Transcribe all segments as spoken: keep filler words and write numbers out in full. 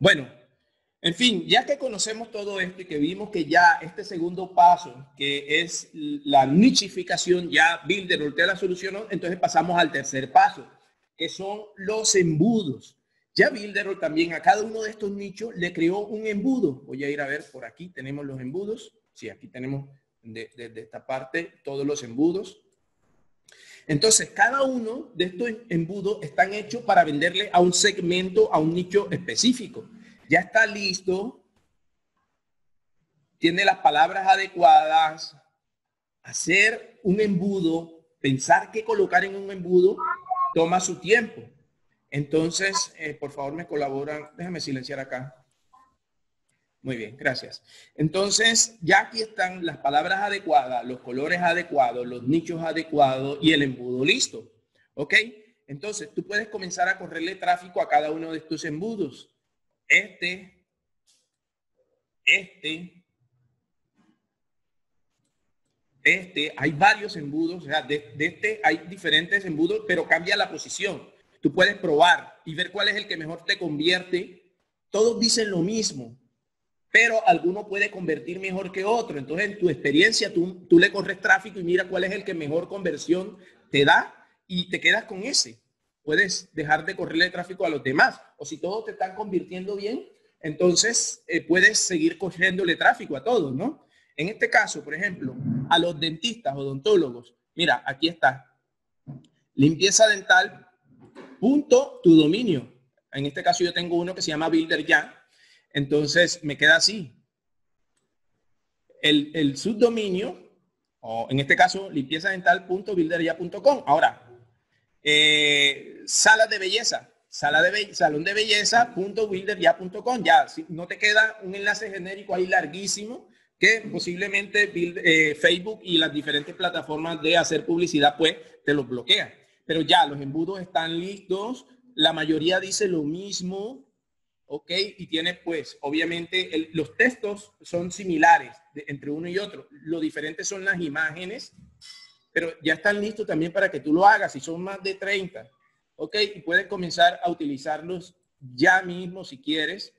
Bueno, en fin, ya que conocemos todo esto y que vimos que ya este segundo paso, que es la nichificación, ya Builderall te la solucionó, entonces pasamos al tercer paso, que son los embudos. Ya Builderall también a cada uno de estos nichos le creó un embudo. Voy a ir a ver, por aquí tenemos los embudos. Sí, aquí tenemos de, de, de esta parte todos los embudos. Entonces, cada uno de estos embudos están hechos para venderle a un segmento, a un nicho específico. Ya está listo, tiene las palabras adecuadas. Hacer un embudo, pensar qué colocar en un embudo, toma su tiempo. Entonces, eh, por favor, me colaboran. Déjame silenciar acá. Muy bien, gracias. Entonces, ya aquí están las palabras adecuadas, los colores adecuados, los nichos adecuados y el embudo listo. ¿Ok? Entonces, tú puedes comenzar a correrle tráfico a cada uno de estos embudos. Este, este, este, hay varios embudos. O sea, de, de este hay diferentes embudos, pero cambia la posición. Tú puedes probar y ver cuál es el que mejor te convierte. Todos dicen lo mismo, pero alguno puede convertir mejor que otro. Entonces, en tu experiencia, tú, tú le corres tráfico y mira cuál es el que mejor conversión te da y te quedas con ese. Puedes dejar de correrle tráfico a los demás. O si todos te están convirtiendo bien, entonces eh, puedes seguir corriéndole tráfico a todos, ¿no? En este caso, por ejemplo, a los dentistas, odontólogos. Mira, aquí está. Limpieza dental, punto, tu dominio. En este caso yo tengo uno que se llama Builder Ya. Entonces me queda así. El, el subdominio, o en este caso, limpieza dental punto builder ya punto com. Ahora, eh, salas de belleza, sala de be salón de belleza punto builder ya punto com. Ya, si no te queda un enlace genérico ahí larguísimo que posiblemente build, eh, Facebook y las diferentes plataformas de hacer publicidad, pues, te los bloquea. Pero ya, los embudos están listos. La mayoría dice lo mismo. Ok, y tiene pues, obviamente, el, los textos son similares de, entre uno y otro. Lo diferente son las imágenes, pero ya están listos también para que tú lo hagas. Si son más de treinta, ok, y puedes comenzar a utilizarlos ya mismo si quieres.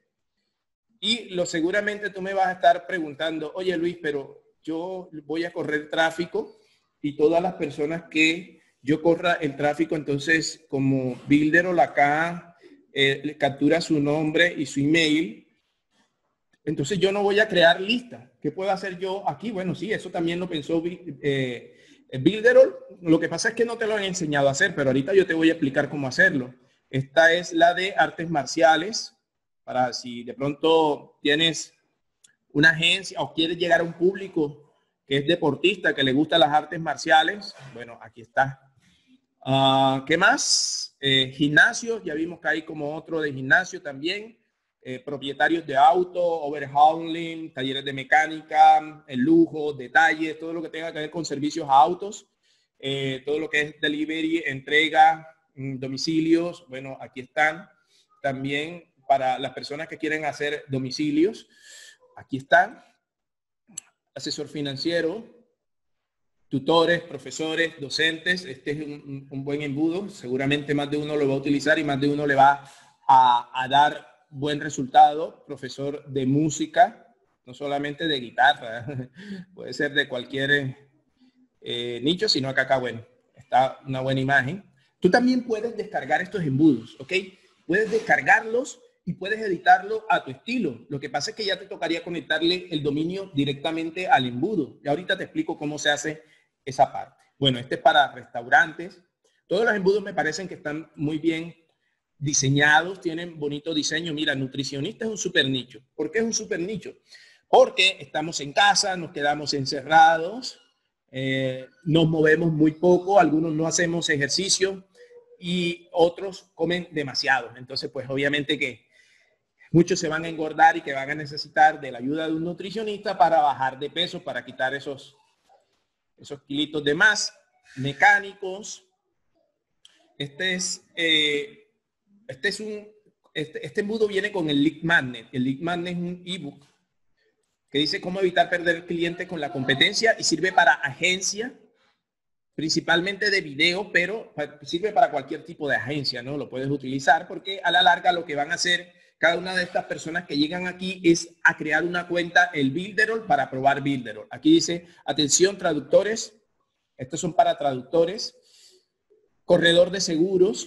Y lo seguramente tú me vas a estar preguntando, oye Luis, pero yo voy a correr tráfico y todas las personas que yo corra el tráfico, entonces como Builderall acá, Eh, le captura su nombre y su email. Entonces yo no voy a crear lista. ¿Qué puedo hacer yo aquí? Bueno, sí, eso también lo pensó eh, Builderall. Lo que pasa es que no te lo han enseñado a hacer, pero ahorita yo te voy a explicar cómo hacerlo. Esta es la de artes marciales, para si de pronto tienes una agencia o quieres llegar a un público que es deportista, que le gustan las artes marciales. Bueno, aquí está. Uh, ¿Qué más? Eh, gimnasios, ya vimos que hay como otro de gimnasio también. Eh, propietarios de auto, overhauling, talleres de mecánica, el lujo, detalles, todo lo que tenga que ver con servicios a autos. Eh, todo lo que es delivery, entrega, mm, domicilios. Bueno, aquí están. También para las personas que quieren hacer domicilios. Aquí están. Asesor financiero. Tutores, profesores, docentes, este es un, un buen embudo. Seguramente más de uno lo va a utilizar y más de uno le va a, a dar buen resultado. Profesor de música, no solamente de guitarra, puede ser de cualquier eh, nicho, sino que acá, bueno, está una buena imagen. Tú también puedes descargar estos embudos, ¿ok? Puedes descargarlos y puedes editarlo a tu estilo. Lo que pasa es que ya te tocaría conectarle el dominio directamente al embudo. Y ahorita te explico cómo se hace esa parte. Bueno, este es para restaurantes. Todos los embudos me parecen que están muy bien diseñados, tienen bonito diseño. Mira, nutricionista es un super nicho. ¿Por qué es un super nicho? Porque estamos en casa, nos quedamos encerrados, eh, nos movemos muy poco, algunos no hacemos ejercicio y otros comen demasiado. Entonces, pues obviamente que muchos se van a engordar y que van a necesitar de la ayuda de un nutricionista para bajar de peso, para quitar esos esos kilitos de más. Mecánicos. Este es, eh, este es un, este, este embudo viene con el Lead Magnet. El Lead Magnet es un ebook que dice cómo evitar perder clientes con la competencia y sirve para agencia, principalmente de video, pero sirve para cualquier tipo de agencia, ¿no? Lo puedes utilizar porque a la larga lo que van a hacer cada una de estas personas que llegan aquí es a crear una cuenta, el Builderall, para probar Builderall. Aquí dice, atención traductores, estos son para traductores, corredor de seguros,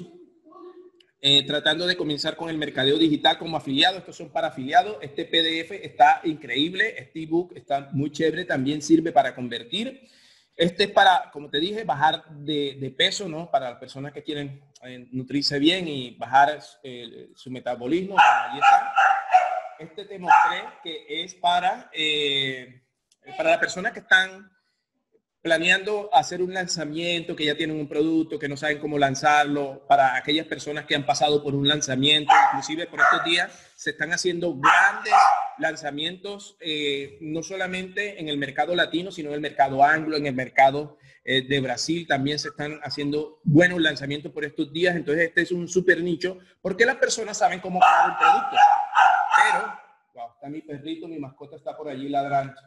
eh, tratando de comenzar con el mercadeo digital como afiliado. Estos son para afiliados. Este P D F está increíble, este ebook está muy chévere, también sirve para convertir. Este es para, como te dije, bajar de, de peso, ¿no? Para las personas que quieren eh, nutrirse bien y bajar eh, su metabolismo. Bueno, ahí está. Este te mostré que es para, eh, para las personas que están planeando hacer un lanzamiento, que ya tienen un producto, que no saben cómo lanzarlo, para aquellas personas que han pasado por un lanzamiento. Inclusive por estos días se están haciendo grandes lanzamientos, eh, no solamente en el mercado latino, sino en el mercado anglo, en el mercado eh, de Brasil. También se están haciendo buenos lanzamientos por estos días. Entonces este es un súper nicho, porque las personas saben cómo crear un producto. Pero, wow, está mi perrito, mi mascota está por allí ladrando.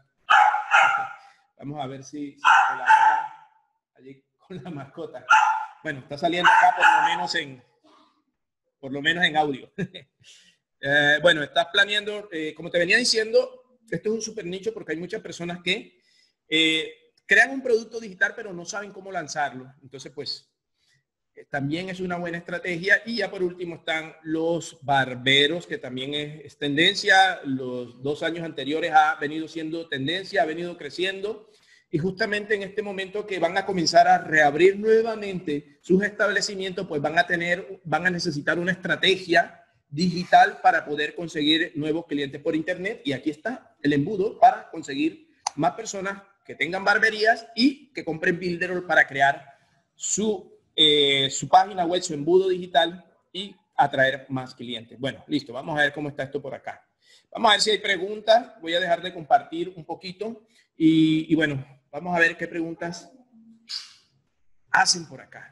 Vamos a ver si, si colabora allí con la mascota. Bueno, está saliendo acá por lo menos en, por lo menos en audio. eh, bueno, estás planeando, eh, como te venía diciendo, esto es un súper nicho porque hay muchas personas que eh, crean un producto digital pero no saben cómo lanzarlo. Entonces, pues, también es una buena estrategia. Y ya por último están los barberos, que también es, es tendencia. Los dos años anteriores ha venido siendo tendencia, ha venido creciendo. Y justamente en este momento que van a comenzar a reabrir nuevamente sus establecimientos, pues van a tener, van a necesitar una estrategia digital para poder conseguir nuevos clientes por internet. Y aquí está el embudo para conseguir más personas que tengan barberías y que compren Builderall para crear su Eh, su página web, su embudo digital y atraer más clientes. Bueno, listo. Vamos a ver cómo está esto por acá. Vamos a ver si hay preguntas. Voy a dejar de compartir un poquito y, y bueno, vamos a ver qué preguntas hacen por acá.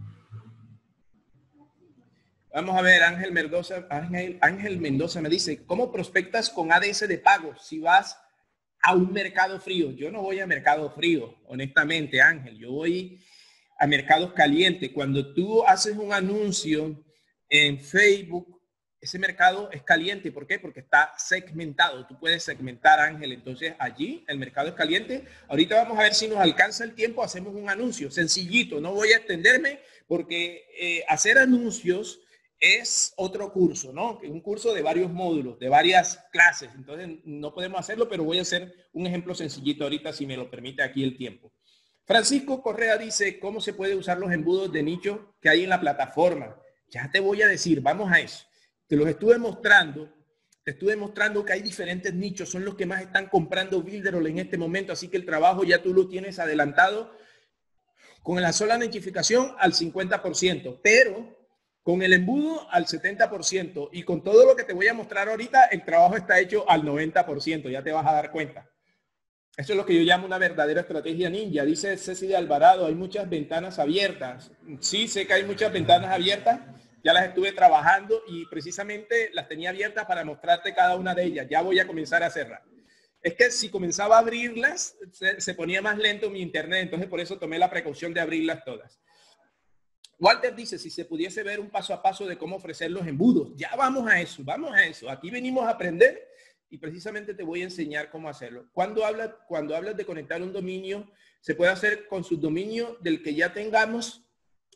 Vamos a ver, Ángel Mendoza, Ángel, Ángel Mendoza me dice, ¿cómo prospectas con A D S de pago si vas a un mercado frío? Yo no voy a mercado frío, honestamente, Ángel. Yo voy a mercados calientes. Cuando tú haces un anuncio en Facebook, ese mercado es caliente. ¿Por qué? Porque está segmentado. Tú puedes segmentar, Ángel. Entonces allí el mercado es caliente. Ahorita vamos a ver si nos alcanza el tiempo. Hacemos un anuncio sencillito. No voy a extenderme porque eh, hacer anuncios es otro curso, ¿no? Un curso de varios módulos, de varias clases. Entonces no podemos hacerlo, pero voy a hacer un ejemplo sencillito ahorita si me lo permite aquí el tiempo. Francisco Correa dice, ¿cómo se puede usar los embudos de nicho que hay en la plataforma? Ya te voy a decir, vamos a eso. Te los estuve mostrando, te estuve mostrando que hay diferentes nichos, son los que más están comprando Builderall en este momento, así que el trabajo ya tú lo tienes adelantado con la sola notificación al cincuenta por ciento, pero con el embudo al setenta por ciento y con todo lo que te voy a mostrar ahorita, el trabajo está hecho al noventa por ciento, ya te vas a dar cuenta. Eso es lo que yo llamo una verdadera estrategia ninja. Dice Ceci de Alvarado, hay muchas ventanas abiertas. Sí, sé que hay muchas ventanas abiertas. Ya las estuve trabajando y precisamente las tenía abiertas para mostrarte cada una de ellas. Ya voy a comenzar a hacerlas. Es que si comenzaba a abrirlas, se, se ponía más lento mi internet. Entonces, por eso tomé la precaución de abrirlas todas. Walter dice, si se pudiese ver un paso a paso de cómo ofrecer los embudos. Ya vamos a eso, vamos a eso. Aquí venimos a aprender. Y precisamente te voy a enseñar cómo hacerlo. Cuando hablas, cuando hablas de conectar un dominio, se puede hacer con subdominio del que ya tengamos.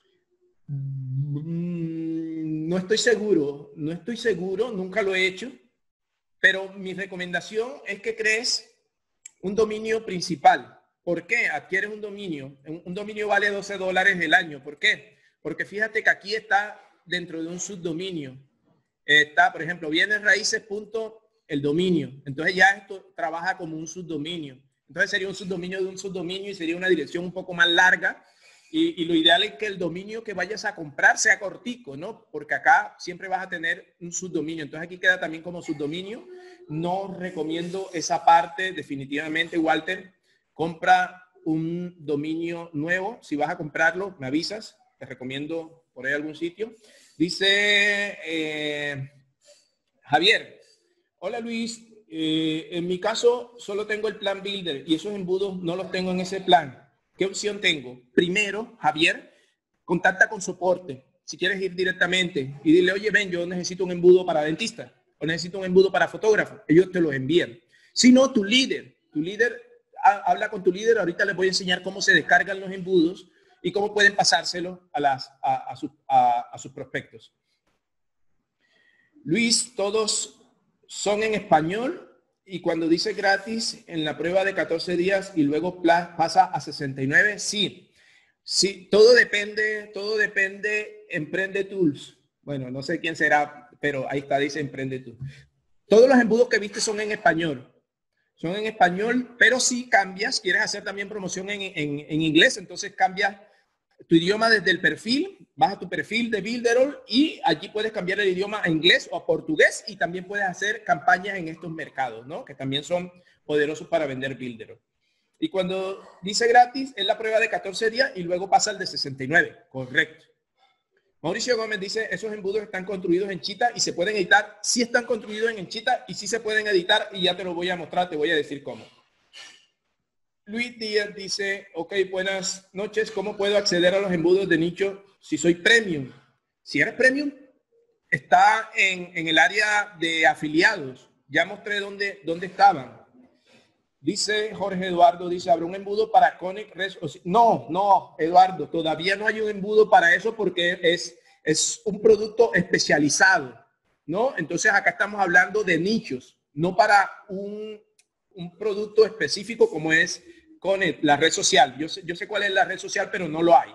No estoy seguro, no estoy seguro, nunca lo he hecho. Pero mi recomendación es que crees un dominio principal. ¿Por qué? Adquieres un dominio. Un dominio vale doce dólares el año. ¿Por qué? Porque fíjate que aquí está dentro de un subdominio. Está, por ejemplo, bienes raíces. El dominio. Entonces ya esto trabaja como un subdominio. Entonces sería un subdominio de un subdominio y sería una dirección un poco más larga. Y, y lo ideal es que el dominio que vayas a comprar sea cortico, ¿no? Porque acá siempre vas a tener un subdominio. Entonces aquí queda también como subdominio. No recomiendo esa parte definitivamente, Walter. Compra un dominio nuevo. Si vas a comprarlo, me avisas. Te recomiendo por ahí algún sitio. Dice eh, Javier. Hola Luis, eh, en mi caso solo tengo el plan Builder y esos embudos no los tengo en ese plan. ¿Qué opción tengo? Primero, Javier, contacta con soporte. Si quieres ir directamente y dile, oye, ven, yo necesito un embudo para dentista. o necesito un embudo para fotógrafo. Ellos te los envían. Si no, tu líder, tu líder, habla con tu líder. Ahorita les voy a enseñar cómo se descargan los embudos y cómo pueden pasárselo a, las, a, a, su, a, a sus prospectos. Luis, todos son en español y cuando dice gratis en la prueba de catorce días y luego pasa a sesenta y nueve, sí. Sí, todo depende, todo depende. Emprende Tools. Bueno, no sé quién será, pero ahí está, dice Emprende Tools. Todos los embudos que viste son en español. Son en español, pero si cambias, quieres hacer también promoción en, en, en inglés, entonces cambias tu idioma desde el perfil, vas a tu perfil de Builderall y allí puedes cambiar el idioma a inglés o a portugués y también puedes hacer campañas en estos mercados, ¿no? Que también son poderosos para vender Builderall. Y cuando dice gratis, es la prueba de catorce días y luego pasa al de sesenta y nueve. Correcto. Mauricio Gómez dice, esos embudos están construidos en Cheetah y se pueden editar. Sí están construidos en Cheetah y sí se pueden editar y ya te lo voy a mostrar, te voy a decir cómo. Luis Díaz dice, ok, buenas noches. ¿Cómo puedo acceder a los embudos de nicho si soy premium? Si eres premium, está en, en el área de afiliados. Ya mostré dónde, dónde estaban. Dice Jorge Eduardo, dice, ¿habrá un embudo para Connect? No, no, Eduardo, todavía no hay un embudo para eso porque es, es un producto especializado, ¿no? Entonces acá estamos hablando de nichos, no para un, un producto específico como es Connect, la red social. Yo sé, yo sé cuál es la red social, pero no lo hay.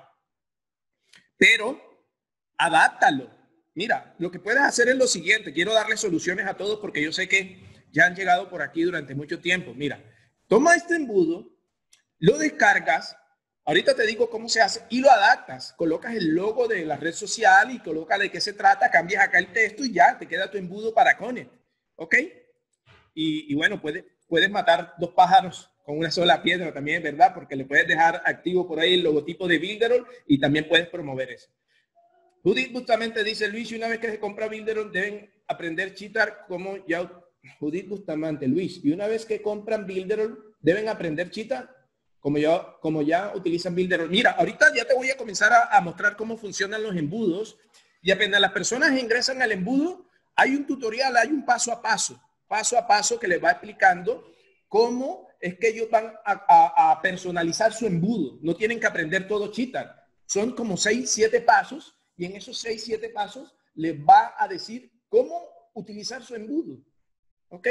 Pero adáptalo. Mira, lo que puedes hacer es lo siguiente. Quiero darle soluciones a todos porque yo sé que ya han llegado por aquí durante mucho tiempo. Mira, toma este embudo, lo descargas, ahorita te digo cómo se hace y lo adaptas. Colocas el logo de la red social y colocas de qué se trata, cambias acá el texto y ya te queda tu embudo para Connect. ¿Ok? Y, y bueno, puedes, puedes matar dos pájaros con una sola piedra también, ¿verdad? Porque le puedes dejar activo por ahí el logotipo de Builderall y también puedes promover eso. Judith justamente dice, Luis, y una vez que se compra Builderall deben aprender Cheetah como ya... Judith Bustamante, Luis, y una vez que compran Builderall deben aprender Cheetah como ya, como ya utilizan Builderall. Mira, ahorita ya te voy a comenzar a, a mostrar cómo funcionan los embudos y apenas las personas ingresan al embudo, hay un tutorial, hay un paso a paso, paso a paso que les va explicando cómo es que ellos van a, a, a personalizar su embudo. No tienen que aprender todo Cheetah. Son como seis, siete pasos y en esos seis, siete pasos les va a decir cómo utilizar su embudo. ¿Ok?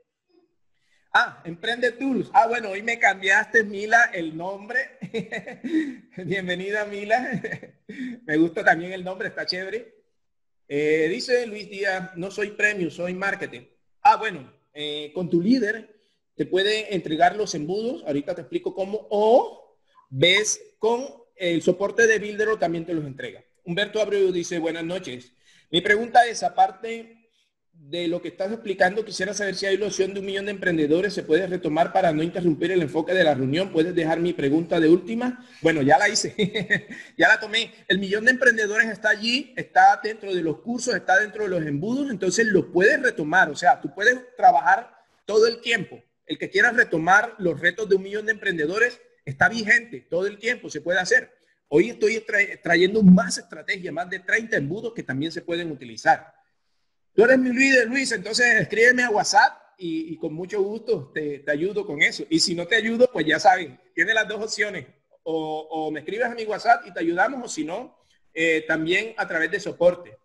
Ah, Emprende Tools. Ah, bueno, hoy me cambiaste, Mila, el nombre. Bienvenida, Mila. Me gusta también el nombre, está chévere. Eh, dice Luis Díaz, no soy premium, soy marketing. Ah, bueno, eh, con tu líder te puede entregar los embudos. Ahorita te explico cómo. O ves con el soporte de Builderall también te los entrega. Humberto Abreu dice, buenas noches. Mi pregunta es, aparte de lo que estás explicando, quisiera saber si hay la opción de un millón de emprendedores. ¿Se puede retomar para no interrumpir el enfoque de la reunión? ¿Puedes dejar mi pregunta de última? Bueno, ya la hice. Ya la tomé. El millón de emprendedores está allí, está dentro de los cursos, está dentro de los embudos, entonces lo puedes retomar. O sea, tú puedes trabajar todo el tiempo. El que quiera retomar los retos de un millón de emprendedores está vigente todo el tiempo, se puede hacer. Hoy estoy tra trayendo más estrategias, más de treinta embudos que también se pueden utilizar. Tú eres mi líder, Luis, entonces escríbeme a WhatsApp y, y con mucho gusto te, te ayudo con eso. Y si no te ayudo, pues ya saben, tiene las dos opciones. O, o me escribes a mi WhatsApp y te ayudamos, o si no, eh, también a través de soporte.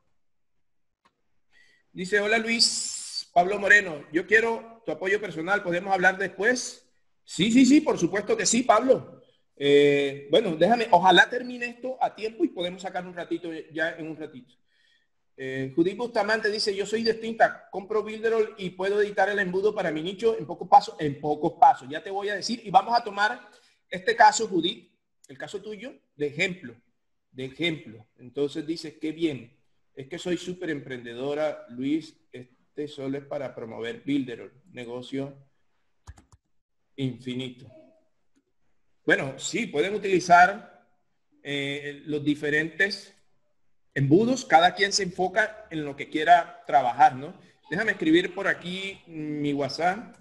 Dice, hola Luis, Pablo Moreno, yo quiero tu apoyo personal, ¿podemos hablar después? Sí, sí, sí, por supuesto que sí, Pablo. Eh, bueno, déjame, ojalá termine esto a tiempo y podemos sacar un ratito ya en un ratito. Eh, Judith Bustamante dice, yo soy distinta, compro Builderall y puedo editar el embudo para mi nicho en pocos pasos, en pocos pasos. Ya te voy a decir, y vamos a tomar este caso, Judith, el caso tuyo, de ejemplo, de ejemplo. Entonces dices, qué bien, es que soy súper emprendedora, Luis, este solo es para promover Builderall, negocio infinito. Bueno, sí, pueden utilizar eh, los diferentes embudos, cada quien se enfoca en lo que quiera trabajar, ¿no? Déjame escribir por aquí mi WhatsApp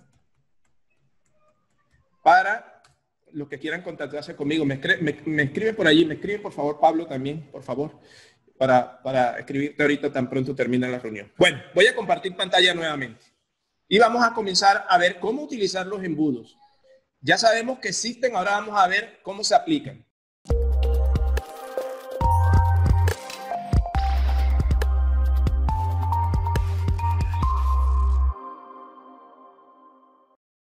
para los que quieran contactarse conmigo. Me, me, me escribe por allí, me escribe por favor Pablo también, por favor. para, para escribirte ahorita tan pronto termina la reunión. Bueno, voy a compartir pantalla nuevamente. Y vamos a comenzar a ver cómo utilizar los embudos. Ya sabemos que existen, ahora vamos a ver cómo se aplican.